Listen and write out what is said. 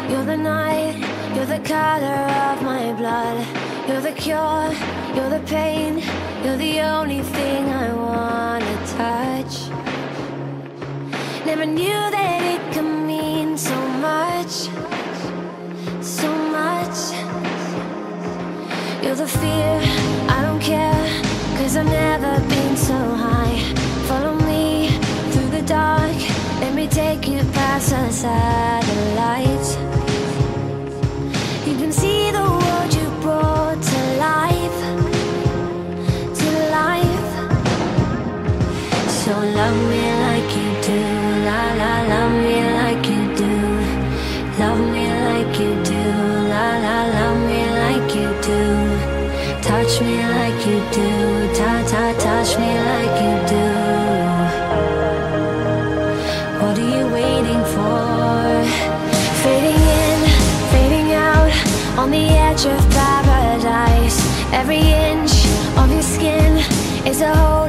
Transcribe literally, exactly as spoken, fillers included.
You're the night, you're the color of my blood. You're the cure, you're the pain. You're the only thing I wanna touch. Never knew that it could mean so much, so much. You're the fear, I don't care, 'cause I've never been so high. Follow me through the dark, let me take you past the satellites. You can see the world you brought to life, to life. So love me like you do, la la, love me like you do. Love me like you do, la la, love me like you do. Touch me like you do, ta ta, touch me like you do. What are you waiting for? Fading in, fading out, on the edge of paradise. Every inch of your skin is a hole